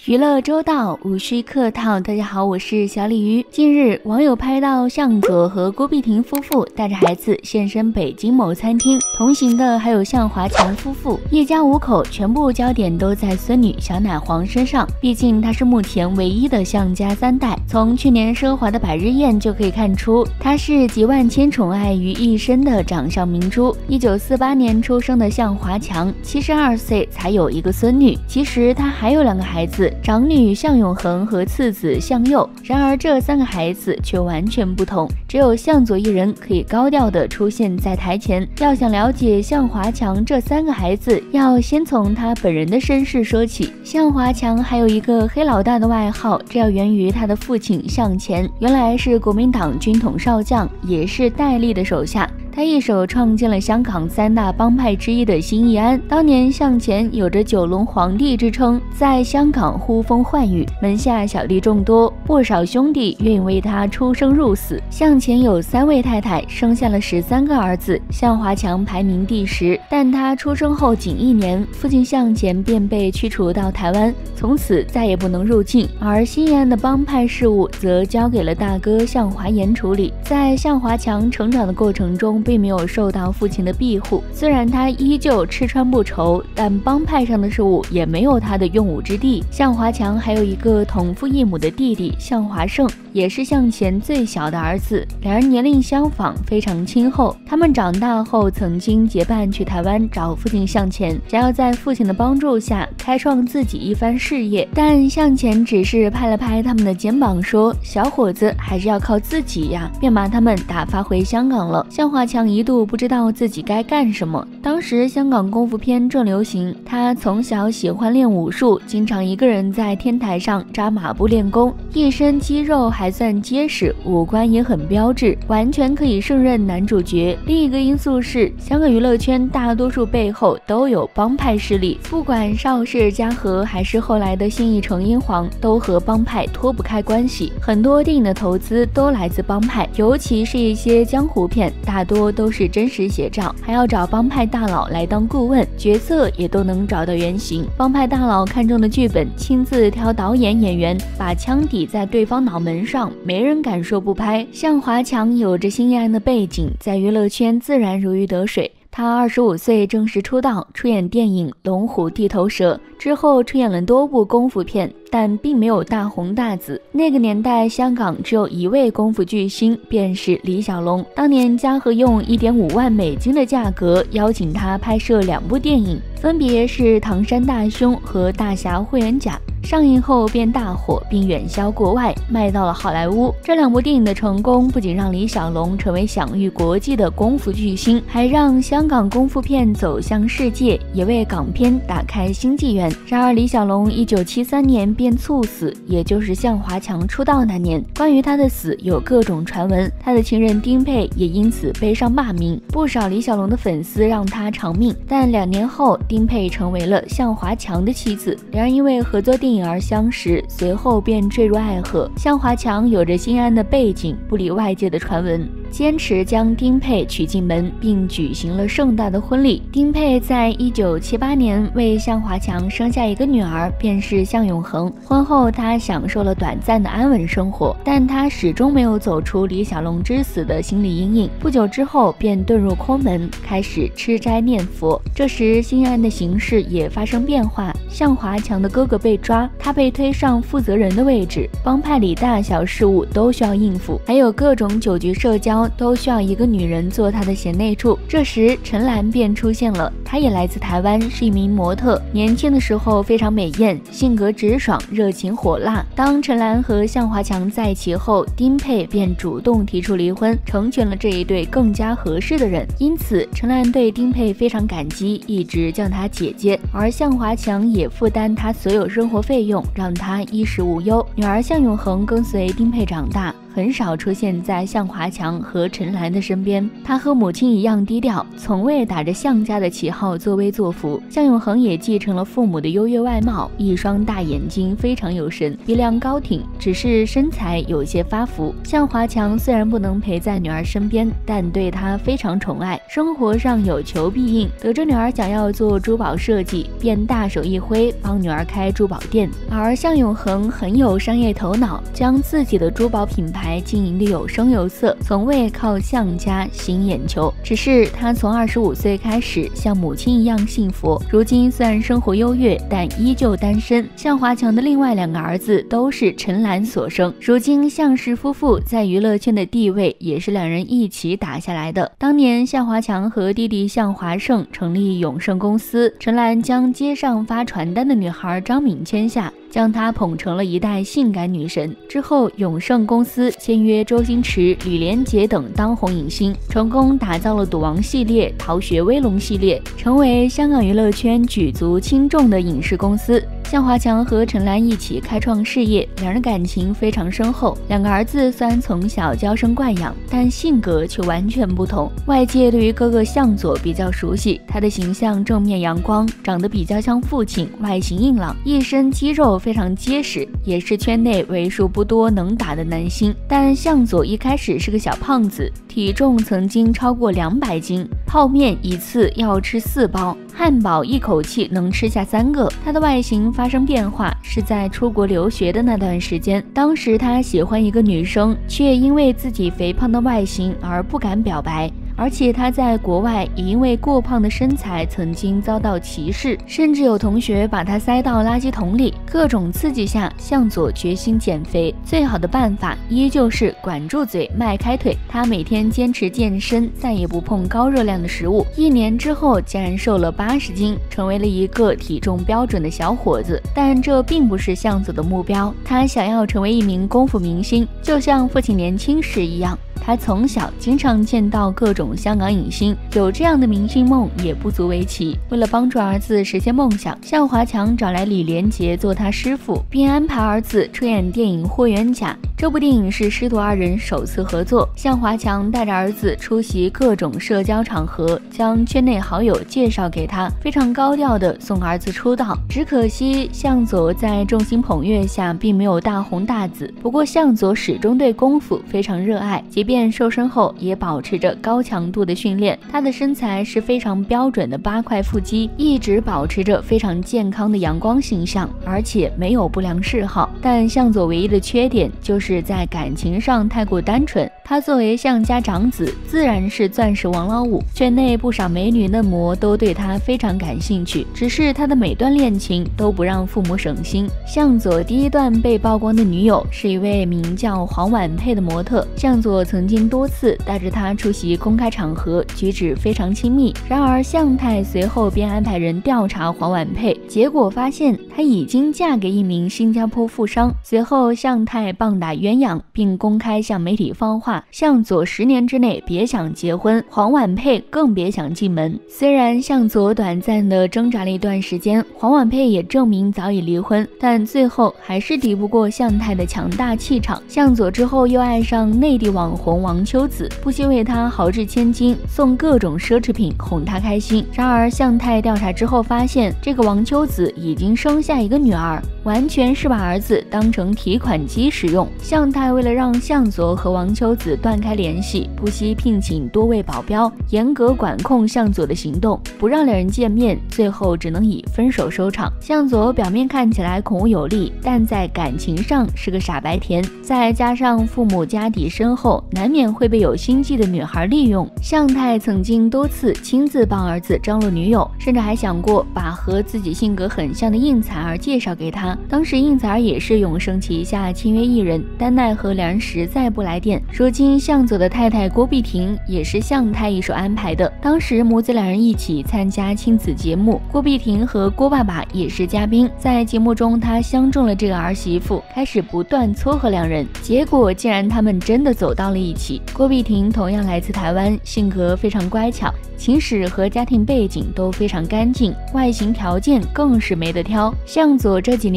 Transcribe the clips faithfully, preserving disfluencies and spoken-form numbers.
娱乐周到，无需客套。大家好，我是小鲤鱼。近日，网友拍到向佐和郭碧婷夫妇带着孩子现身北京某餐厅，同行的还有向华强夫妇，一家五口，全部焦点都在孙女小奶黄身上。毕竟她是目前唯一的向家三代，从去年奢华的百日宴就可以看出，她是集万千宠爱于一身的掌上明珠。一九四八年出生的向华强，七十二岁才有一个孙女，其实她还有两个孩子。长女向永恒和次子向佑，然而这三个孩子却完全不同，只有向佐一人可以高调地出现在台前。要想了解向华强这三个孩子，要先从他本人的身世说起。向华强还有一个黑老大的外号，这要源于他的父亲向前，原来是国民党军统少将，也是戴笠的手下。他一手创建了香港三大帮派之一的新义安。当年向前有着九龙皇帝之称，在香港呼风唤雨，门下小弟众多，不少兄弟愿意为他出生入死。向前有三位太太，生下了十三个儿子，向华强排名第十。但他出生后仅一年，父亲向前便被驱逐到台湾，从此再也不能入境。而新义安的帮派事务则交给了大哥向华言处理。在向华强成长的过程中，并没有受到父亲的庇护，虽然他依旧吃穿不愁，但帮派上的事务也没有他的用武之地。向华强还有一个同父异母的弟弟向华胜，也是向前最小的儿子，两人年龄相仿，非常亲厚。他们长大后曾经结伴去台湾找父亲向前，想要在父亲的帮助下开创自己一番事业，但向前只是拍了拍他们的肩膀说：“小伙子还是要靠自己呀。”便把他们打发回香港了。向华强一度不知道自己该干什么。当时香港功夫片正流行，他从小喜欢练武术，经常一个人在天台上扎马步练功，一身肌肉还算结实，五官也很标致，完全可以胜任男主角。另一个因素是，香港娱乐圈大多数背后都有帮派势力，不管邵氏、嘉禾还是后来的信义成英皇，都和帮派脱不开关系。很多电影的投资都来自帮派，尤其是一些江湖片，大多都是真实写照，还要找帮派大佬来当顾问，角色也都能找到原型。帮派大佬看中的剧本，亲自挑导演演员，把枪抵在对方脑门上，没人敢说不拍。向华强有着新义安的背景，在娱乐圈自然如鱼得水。他二十五岁正式出道，出演电影《龙虎地头蛇》，之后出演了多部功夫片，但并没有大红大紫。那个年代香港只有一位功夫巨星，便是李小龙。当年嘉禾用 一点五万美金的价格邀请他拍摄两部电影，分别是《唐山大兄》和《大侠霍元甲》。上映后便大火，并远销国外，卖到了好莱坞。这两部电影的成功不仅让李小龙成为享誉国际的功夫巨星，还让香港功夫片走向世界，也为港片打开新纪元。然而李小龙一九七三年便猝死，也就是向华强出道那年。关于他的死有各种传闻，他的情人丁佩也因此背上骂名。不少李小龙的粉丝让他偿命，但两年后丁佩成为了向华强的妻子，两人因为合作电影而相识，随后便坠入爱河。向华强有着新安的背景，不理外界的传闻，坚持将丁佩娶进门，并举行了盛大的婚礼。丁佩在一九七八年为向华强生下一个女儿，便是向永恒。婚后他享受了短暂的安稳生活，但他始终没有走出李小龙之死的心理阴影。不久之后便遁入空门，开始吃斋念佛。这时新安的形势也发生变化，向华强的哥哥被抓，他被推上负责人的位置，帮派里大小事务都需要应付，还有各种酒局社交都需要一个女人做他的贤内助。这时陈岚便出现了，她也来自台湾，是一名模特，年轻的时候非常美艳，性格直爽，热情火辣。当陈岚和向华强在一起后，丁佩便主动提出离婚，成全了这一对更加合适的人。因此陈岚对丁佩非常感激，一直叫她姐姐，而向华强也负担她所有生活费用，让她衣食无忧。女儿向永恒跟随丁佩长大， 很少出现在向华强和陈岚的身边。他和母亲一样低调，从未打着向家的旗号作威作福。向永恒也继承了父母的优越外貌，一双大眼睛非常有神，鼻梁高挺，只是身材有些发福。向华强虽然不能陪在女儿身边，但对她非常宠爱，生活上有求必应。得知女儿想要做珠宝设计，便大手一挥帮女儿开珠宝店。而向永恒很有商业头脑，将自己的珠宝品牌经营的有声有色，从未靠向家吸引眼球。只是他从二十五岁开始像母亲一样信佛，如今虽然生活优越，但依旧单身。向华强的另外两个儿子都是陈岚所生，如今向氏夫妇在娱乐圈的地位也是两人一起打下来的。当年向华强和弟弟向华胜成立永盛公司，陈岚将街上发传单的女孩张敏签下，将她捧成了一代性感女神。之后永盛公司签约周星驰、李连杰等当红影星，成功打造了赌王系列、逃学威龙系列，成为香港娱乐圈举足轻重的影视公司。向华强和陈岚一起开创事业，两人感情非常深厚。两个儿子虽然从小娇生惯养，但性格却完全不同。外界对于哥哥向佐比较熟悉，他的形象正面阳光，长得比较像父亲，外形硬朗，一身肌肉非常结实，也是圈内为数不多能打的男星。但向佐一开始是个小胖子，体重曾经超过两百斤，泡面一次要吃四包，汉堡一口气能吃下三个。他的外形发生变化是在出国留学的那段时间，当时他喜欢一个女生，却因为自己肥胖的外形而不敢表白。而且他在国外也因为过胖的身材曾经遭到歧视，甚至有同学把他塞到垃圾桶里。各种刺激下，向佐决心减肥，最好的办法依旧是管住嘴，迈开腿。他每天坚持健身，再也不碰高热量的食物。一年之后，竟然瘦了八十斤，成为了一个体重标准的小伙子。但这并不是向佐的目标，他想要成为一名功夫明星，就像父亲年轻时一样。他从小经常见到各种香港影星，有这样的明星梦也不足为奇。为了帮助儿子实现梦想，向华强找来李连杰做他师傅，并安排儿子出演电影《霍元甲》。这部电影是师徒二人首次合作，向华强带着儿子出席各种社交场合，将圈内好友介绍给他，非常高调地送儿子出道。只可惜向佐在众星捧月下并没有大红大紫，不过向佐始终对功夫非常热爱，即便瘦身后也保持着高强度的训练。他的身材是非常标准的八块腹肌，一直保持着非常健康的阳光形象，而且没有不良嗜好。但向佐唯一的缺点就是在感情上太过单纯。他作为向家长子，自然是钻石王老五，圈内不少美女嫩模都对他非常感兴趣，只是他的每段恋情都不让父母省心。向佐第一段被曝光的女友是一位名叫黄婉佩的模特，向佐曾经多次带着她出席公开场合，举止非常亲密。然而向太随后便安排人调查黄婉佩，结果发现她已经嫁给一名新加坡富商。随后向太棒打鸳鸯，并公开向媒体放话，向佐十年之内别想结婚，黄婉佩更别想进门。虽然向佐短暂的挣扎了一段时间，黄婉佩也证明早已离婚，但最后还是敌不过向太的强大气场。向佐之后又爱上内地网红王秋子，不惜为他豪掷千金，送各种奢侈品哄他开心。然而向太调查之后发现，这个王秋子已经生下一个女儿，完全是把儿子当成提款机使用。向太为了让向佐和王秋子断开联系，不惜聘请多位保镖，严格管控向佐的行动，不让两人见面，最后只能以分手收场。向佐表面看起来孔武有力，但在感情上是个傻白甜，再加上父母家底深厚，难免会被有心计的女孩利用。向太曾经多次亲自帮儿子张罗女友，甚至还想过把和自己性格很像的应采儿介绍给他。当时应采儿也是永盛旗下签约艺人，但奈何两人实在不来电。如今向佐的太太郭碧婷也是向太一手安排的，当时母子两人一起参加亲子节目，郭碧婷和郭爸爸也是嘉宾。在节目中，他相中了这个儿媳妇，开始不断撮合两人，结果竟然他们真的走到了一起。郭碧婷同样来自台湾，性格非常乖巧，情史和家庭背景都非常干净，外形条件更是没得挑。向佐这几年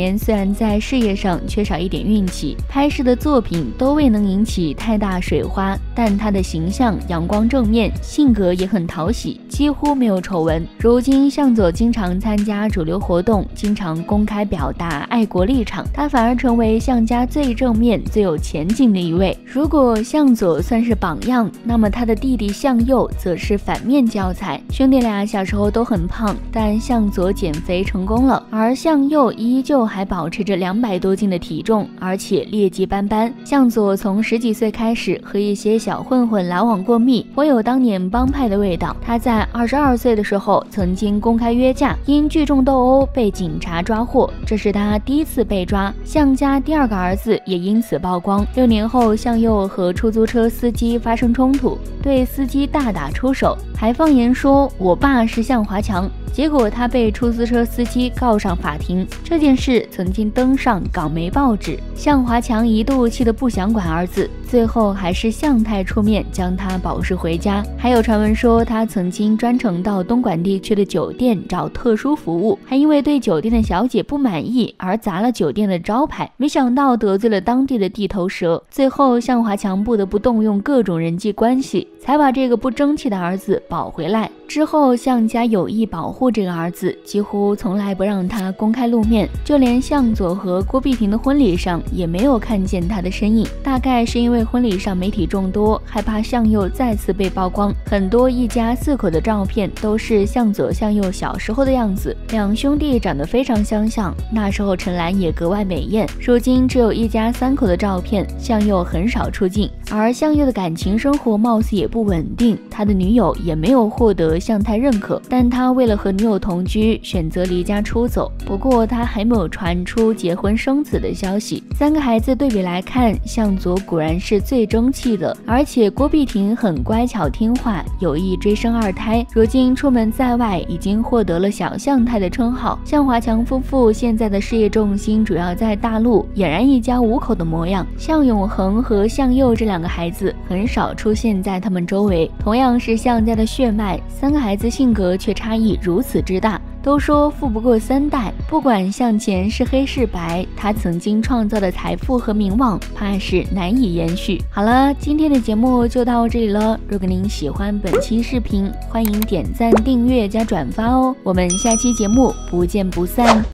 年虽然在事业上缺少一点运气，拍摄的作品都未能引起太大水花，但他的形象阳光正面，性格也很讨喜，几乎没有丑闻。如今向佐经常参加主流活动，经常公开表达爱国立场，他反而成为向家最正面最有前景的一位。如果向佐算是榜样，那么他的弟弟向佑则是反面教材。兄弟俩小时候都很胖，但向佐减肥成功了，而向佑依旧还保持着两百多斤的体重，而且劣迹斑斑。向佐从十几岁开始和一些小混混来往过密，颇有当年帮派的味道。他在二十二岁的时候曾经公开约架，因聚众斗殴被警察抓获，这是他第一次被抓。向家第二个儿子也因此曝光。六年后，向佑和出租车司机发生冲突，对司机大打出手，还放言说我爸是向华强，结果他被出租车司机告上法庭。这件事曾经登上港媒报纸，向华强一度气得不想管儿子，最后还是向太出面将他保释回家。还有传闻说他曾经专程到东莞地区的酒店找特殊服务，还因为对酒店的小姐不满意而砸了酒店的招牌，没想到得罪了当地的地头蛇。最后向华强不得不动用各种人际关系，才把这个不争气的儿子保回来。之后向家有意保护这个儿子，几乎从来不让他公开露面，就连向佐和郭碧婷的婚礼上也没有看见他的身影。大概是因为婚礼上媒体众多，害怕向佑再次被曝光，很多一家四口的照片都是向佐向佑小时候的样子，两兄弟长得非常相像，那时候陈岚也格外美艳。如今只有一家三口的照片，向佑很少出镜，而向佑的感情生活貌似也不稳定，他的女友也没有获得向太认可，但他为了和女友同居，选择离家出走。不过他还没有传出结婚生子的消息。三个孩子对比来看，向佐果然是最争气的，而且郭碧婷很乖巧听话，有意追生二胎，如今出门在外已经获得了小向太的称号。向华强夫妇现在的事业重心主要在大陆，俨然一家五口的模样。向永恒和向佑这两个孩子很少出现在他们周围，同样是向家的血脉，三个孩子性格却差异如此之大。都说富不过三代，不管向前是黑是白，他曾经创造的财富和名望怕是难以延续。好了，今天的节目就到这里了。如果您喜欢本期视频，欢迎点赞、订阅加转发哦。我们下期节目不见不散。